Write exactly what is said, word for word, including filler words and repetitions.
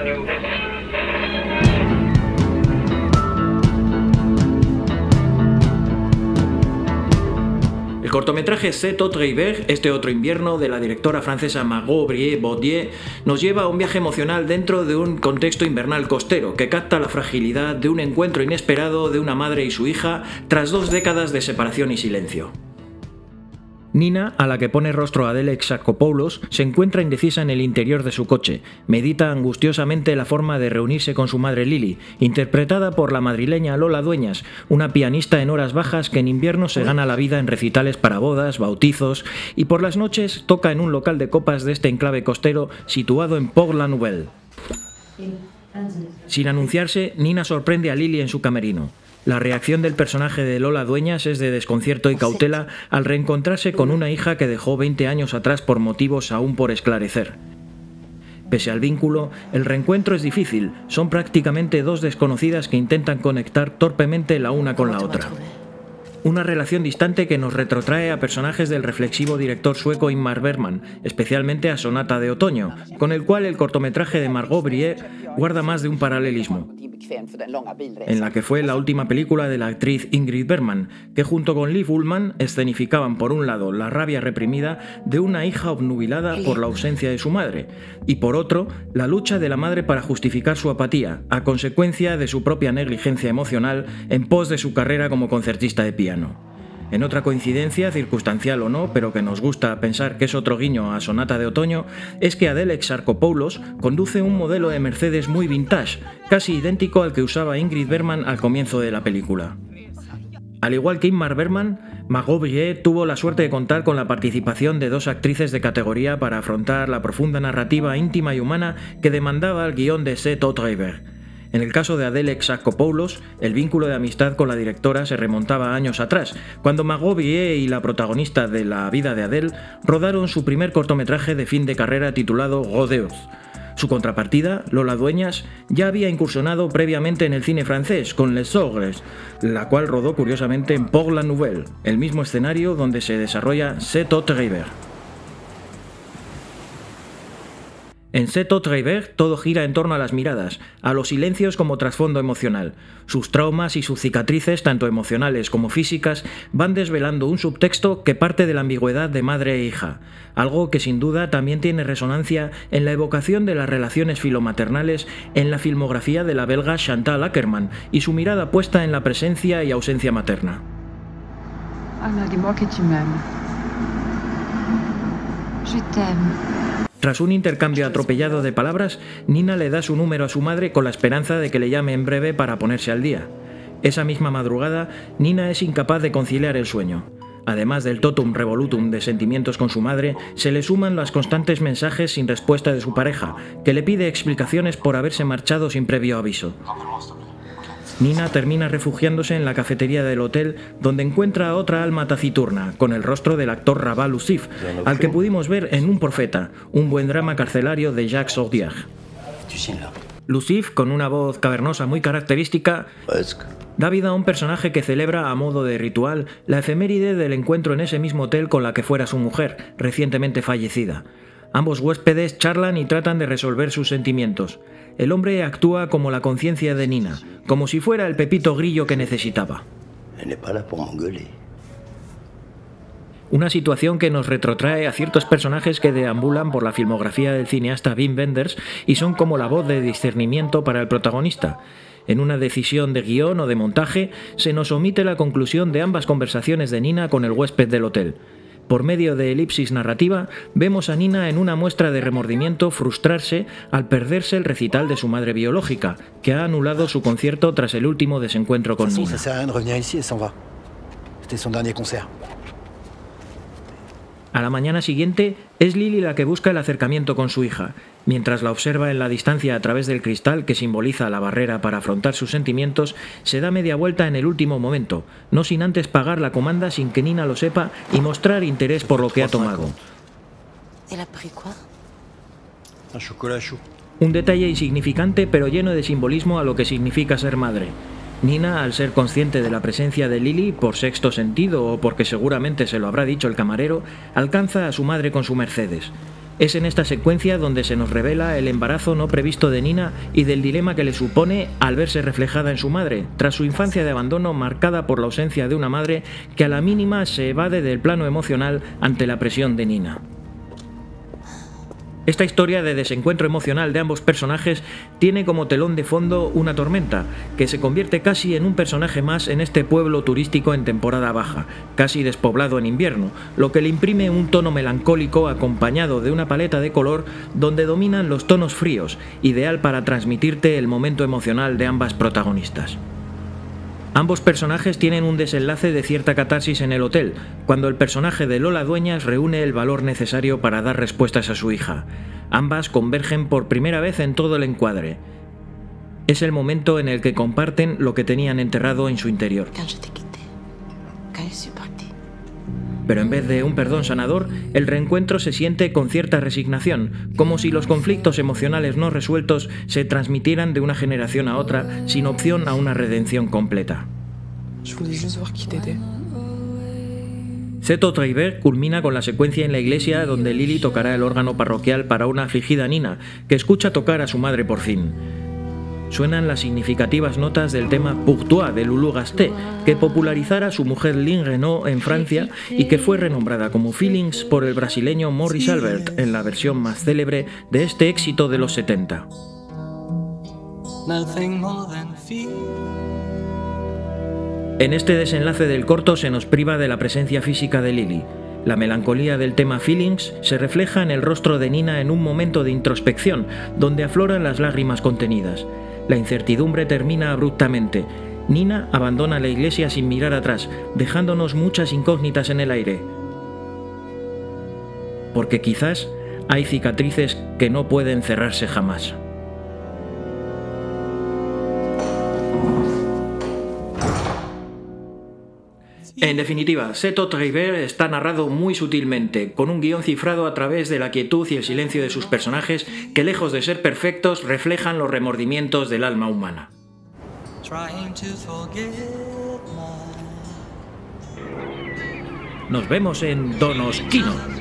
radio. El cortometraje C'est autre hiver, este otro invierno, de la directora francesa Margot Brié-Baudier, nos lleva a un viaje emocional dentro de un contexto invernal costero que capta la fragilidad de un encuentro inesperado de una madre y su hija tras dos décadas de separación y silencio. Nina, a la que pone rostro Adele Exarchopoulos, se encuentra indecisa en el interior de su coche. Medita angustiosamente la forma de reunirse con su madre Lily, interpretada por la madrileña Lola Dueñas, una pianista en horas bajas que en invierno se gana la vida en recitales para bodas, bautizos y por las noches toca en un local de copas de este enclave costero situado en Port-la-Nouvelle. Sin anunciarse, Nina sorprende a Lily en su camerino. La reacción del personaje de Lola Dueñas es de desconcierto y cautela al reencontrarse con una hija que dejó veinte años atrás por motivos aún por esclarecer. Pese al vínculo, el reencuentro es difícil, son prácticamente dos desconocidas que intentan conectar torpemente la una con la otra. Una relación distante que nos retrotrae a personajes del reflexivo director sueco Ingmar Bergman, especialmente a Sonata de Otoño, con el cual el cortometraje de Margot Brié guarda más de un paralelismo, en la que fue la última película de la actriz Ingrid Bergman, que junto con Liv Ullmann escenificaban por un lado la rabia reprimida de una hija obnubilada por la ausencia de su madre, y por otro, la lucha de la madre para justificar su apatía, a consecuencia de su propia negligencia emocional en pos de su carrera como concertista de piano. En otra coincidencia, circunstancial o no, pero que nos gusta pensar que es otro guiño a Sonata de Otoño, es que Adele Exarchopoulos conduce un modelo de Mercedes muy vintage, casi idéntico al que usaba Ingrid Bergman al comienzo de la película. Al igual que Ingmar Bergman, Margot Brié tuvo la suerte de contar con la participación de dos actrices de categoría para afrontar la profunda narrativa íntima y humana que demandaba el guión de C'est autre hiver. En el caso de Adele Exarchopoulos, el vínculo de amistad con la directora se remontaba años atrás, cuando Margot Brié y la protagonista de La vida de Adele rodaron su primer cortometraje de fin de carrera titulado Rodeos. Su contrapartida, Lola Dueñas, ya había incursionado previamente en el cine francés con Les Ogres, la cual rodó curiosamente en Port-la-Nouvelle, el mismo escenario donde se desarrolla C'est autre hiver. En C'est autre hiver todo gira en torno a las miradas, a los silencios como trasfondo emocional. Sus traumas y sus cicatrices, tanto emocionales como físicas, van desvelando un subtexto que parte de la ambigüedad de madre e hija, algo que sin duda también tiene resonancia en la evocación de las relaciones filomaternales en la filmografía de la belga Chantal Akerman y su mirada puesta en la presencia y ausencia materna. Anna, dis-moi que tu m'aimes. Je t'aime. Tras un intercambio atropellado de palabras, Nina le da su número a su madre con la esperanza de que le llame en breve para ponerse al día. Esa misma madrugada, Nina es incapaz de conciliar el sueño. Además del totum revolutum de sentimientos con su madre, se le suman los constantes mensajes sin respuesta de su pareja, que le pide explicaciones por haberse marchado sin previo aviso. Nina termina refugiándose en la cafetería del hotel, donde encuentra a otra alma taciturna, con el rostro del actor Rabat Lucif, al que pudimos ver en Un Profeta, un buen drama carcelario de Jacques Audiard. Lucif, con una voz cavernosa muy característica, da vida a un personaje que celebra a modo de ritual la efeméride del encuentro en ese mismo hotel con la que fuera su mujer, recientemente fallecida. Ambos huéspedes charlan y tratan de resolver sus sentimientos. El hombre actúa como la conciencia de Nina, como si fuera el pepito grillo que necesitaba. Una situación que nos retrotrae a ciertos personajes que deambulan por la filmografía del cineasta Wim Wenders y son como la voz de discernimiento para el protagonista. En una decisión de guión o de montaje, se nos omite la conclusión de ambas conversaciones de Nina con el huésped del hotel. Por medio de elipsis narrativa, vemos a Nina en una muestra de remordimiento frustrarse al perderse el recital de su madre biológica, que ha anulado su concierto tras el último desencuentro con Nina. A la mañana siguiente, es Lily la que busca el acercamiento con su hija. Mientras la observa en la distancia a través del cristal que simboliza la barrera para afrontar sus sentimientos, se da media vuelta en el último momento, no sin antes pagar la comanda sin que Nina lo sepa y mostrar interés por lo que ha tomado. Un detalle insignificante pero lleno de simbolismo a lo que significa ser madre. Nina, al ser consciente de la presencia de Lily, por sexto sentido o porque seguramente se lo habrá dicho el camarero, alcanza a su madre con su Mercedes. Es en esta secuencia donde se nos revela el embarazo no previsto de Nina y del dilema que le supone al verse reflejada en su madre, tras su infancia de abandono marcada por la ausencia de una madre que a la mínima se evade del plano emocional ante la presión de Nina. Esta historia de desencuentro emocional de ambos personajes tiene como telón de fondo una tormenta, que se convierte casi en un personaje más en este pueblo turístico en temporada baja, casi despoblado en invierno, lo que le imprime un tono melancólico acompañado de una paleta de color donde dominan los tonos fríos, ideal para transmitirte el momento emocional de ambas protagonistas. Ambos personajes tienen un desenlace de cierta catarsis en el hotel, cuando el personaje de Lola Dueñas reúne el valor necesario para dar respuestas a su hija. Ambas convergen por primera vez en todo el encuadre. Es el momento en el que comparten lo que tenían enterrado en su interior. Pero en vez de un perdón sanador, el reencuentro se siente con cierta resignación, como si los conflictos emocionales no resueltos se transmitieran de una generación a otra sin opción a una redención completa. Ceto Traiber culmina con la secuencia en la iglesia donde Lily tocará el órgano parroquial para una afligida Nina, que escucha tocar a su madre por fin. Suenan las significativas notas del tema Pour toi de Loulou Gasté, que popularizara su mujer Lynn Renaud en Francia y que fue renombrada como Feelings por el brasileño Maurice Albert en la versión más célebre de este éxito de los setenta. En este desenlace del corto se nos priva de la presencia física de Lily. La melancolía del tema Feelings se refleja en el rostro de Nina en un momento de introspección, donde afloran las lágrimas contenidas. La incertidumbre termina abruptamente. Nina abandona la iglesia sin mirar atrás, dejándonos muchas incógnitas en el aire. Porque quizás hay cicatrices que no pueden cerrarse jamás. En definitiva, Ceto Traiber está narrado muy sutilmente, con un guión cifrado a través de la quietud y el silencio de sus personajes que, lejos de ser perfectos, reflejan los remordimientos del alma humana. Nos vemos en Donos Kino.